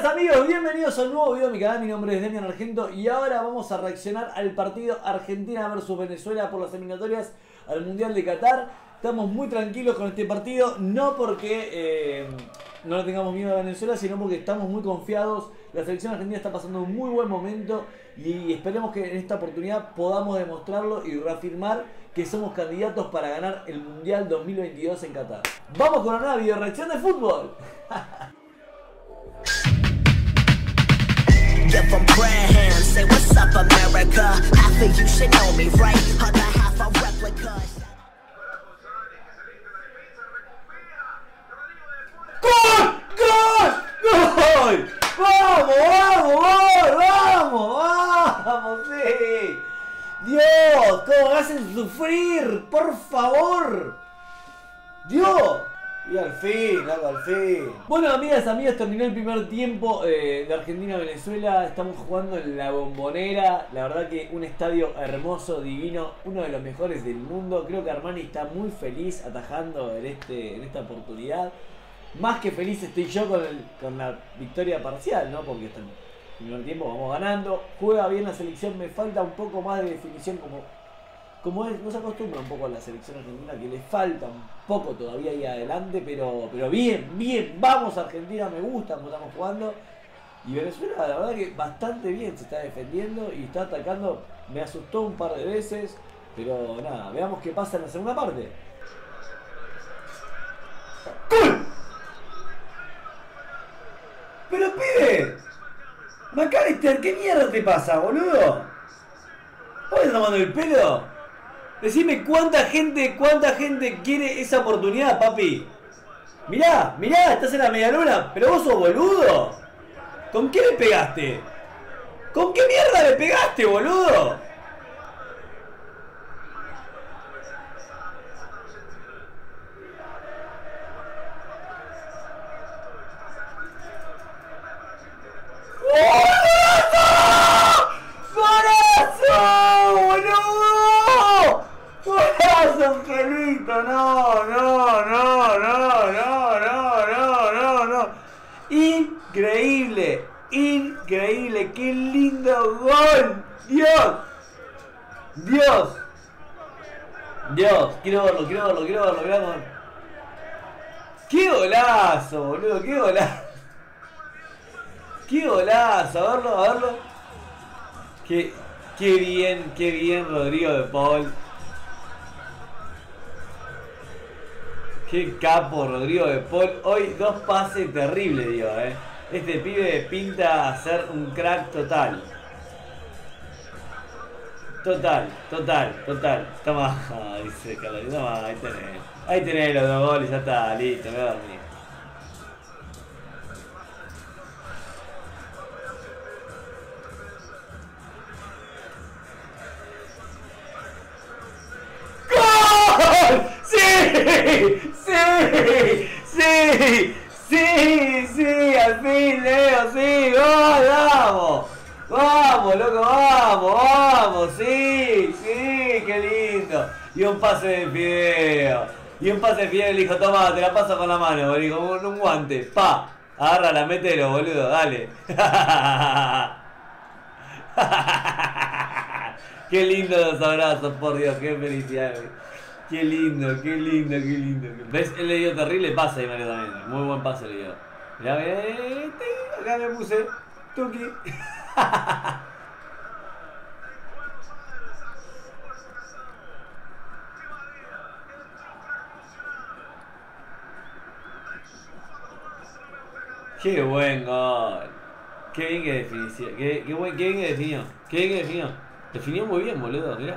amigos, bienvenidos a un nuevo video de mi canal. Mi nombre es Demian Argento y ahora vamos a reaccionar al partido Argentina vs Venezuela por las eliminatorias al Mundial de Qatar. Estamos muy tranquilos con este partido, no porque no le tengamos miedo a Venezuela, sino porque estamos muy confiados. La selección argentina está pasando un muy buen momento y esperemos que en esta oportunidad podamos demostrarlo y reafirmar que somos candidatos para ganar el Mundial 2022 en Qatar. Vamos con una nueva video reacción de fútbol. Give them prayer hands, say what's up America. Half of you should know me, right? Other half are replicas. ¡Gol! ¡Gol! ¡Gol! ¡Vamos, vamos, vamos, vamos, vamos! ¡Sí! ¡Dios! ¿Cómo me hacen sufrir? ¡Por favor! ¡Dios! Y al fin, algo al fin. Bueno, amigas, amigos, terminó el primer tiempo de Argentina-Venezuela. Estamos jugando en La Bombonera. La verdad que un estadio hermoso, divino, uno de los mejores del mundo. Creo que Armani está muy feliz atajando en esta oportunidad. Más que feliz estoy yo con la victoria parcial, ¿no? Porque hasta el primer tiempo vamos ganando. Juega bien la selección, me falta un poco más de definición como es, no se acostumbra un poco a la selección argentina, que le falta un poco todavía ahí adelante, pero bien, bien, vamos Argentina, me gusta cómo estamos jugando. Y Venezuela la verdad que bastante bien se está defendiendo y está atacando, me asustó un par de veces, pero nada, veamos qué pasa en la segunda parte. ¡Gol! ¡Pero pibe! McAllister, ¿qué mierda te pasa, boludo? ¿Vos estás tomando el pelo? Decime cuánta gente quiere esa oportunidad, papi. Mirá, mirá, estás en la media luna, pero vos sos boludo. ¿Con qué le pegaste? ¿Con qué mierda le pegaste, boludo? Angelito, no. Increíble, increíble, qué lindo gol. Dios, quiero verlo. Qué golazo, boludo, qué golazo, a verlo. Qué bien Rodrigo de Paul. Qué capo Rodrigo de Paul. Hoy dos pases terribles, digo, Este pibe pinta a ser un crack total. Total. Toma, dice Carlos, toma, ahí tenés los dos goles, ya está, listo, me voy a dormir. Sí, al fin, Leo, sí, gol, vamos, loco, vamos, sí, qué lindo. Y un pase de Fideo, le dijo, toma, te la paso con la mano, le dijo, un guante, pa, agárrala, mételo, boludo, dale. Qué lindo los abrazos, por Dios, qué felicidad. Qué lindo. ¿Ves? Él le dio terrible pase ahí, Mario, también. Muy buen pase le dio. Mirá, acá me puse. Tuki. Qué buen gol. Qué bien que definió. Qué bien que definió. Definió muy bien, boludo. Mirá.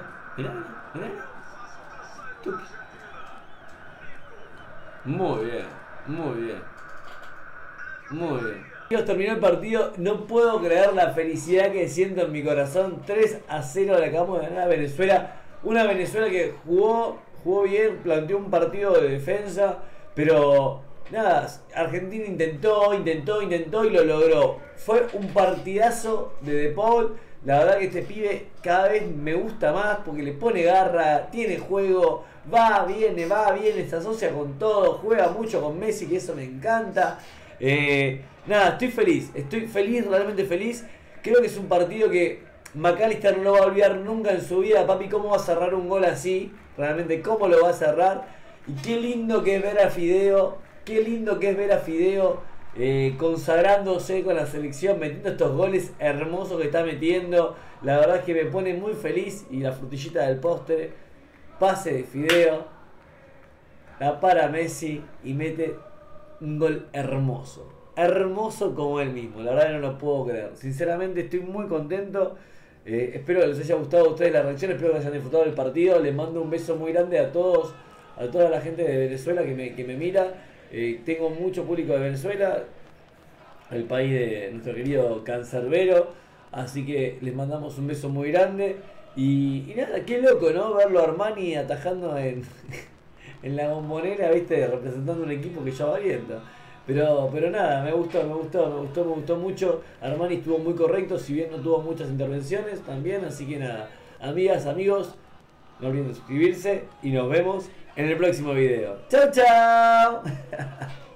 Muy bien. Dios, terminó el partido, no puedo creer la felicidad que siento en mi corazón. 3-0 le acabamos de ganar a Venezuela. Una Venezuela que jugó bien, planteó un partido de defensa, pero nada, Argentina intentó y lo logró. Fue un partidazo de Paul. La verdad que este pibe cada vez me gusta más porque le pone garra, tiene juego, viene, se asocia con todo, juega mucho con Messi, que eso me encanta. Nada, estoy feliz, realmente feliz. Creo que es un partido que McAllister no lo va a olvidar nunca en su vida. Papi, ¿cómo va a cerrar un gol así? Realmente, ¿cómo lo va a cerrar? Y qué lindo que es ver a Fideo, consagrándose con la selección, metiendo estos goles hermosos que está metiendo. La verdad es que me pone muy feliz. Y la frutillita del postre, pase de Fideo, la para Messi y mete un gol hermoso. Hermoso como él mismo, la verdad que no lo puedo creer. Sinceramente estoy muy contento. Espero que les haya gustado a ustedes la reacción, espero que hayan disfrutado del partido. Les mando un beso muy grande a todos, a toda la gente de Venezuela que me mira. Tengo mucho público de Venezuela, el país de nuestro querido Cancerbero. Así que les mandamos un beso muy grande. Y nada, qué loco, ¿no? Verlo a Armani atajando en la Bombonera, ¿viste? Representando un equipo que ya va viendo. Pero nada, me gustó mucho. Armani estuvo muy correcto, si bien no tuvo muchas intervenciones también. Así que nada, amigas, amigos, no olviden suscribirse y nos vemos en el próximo video. ¡Chao, chao!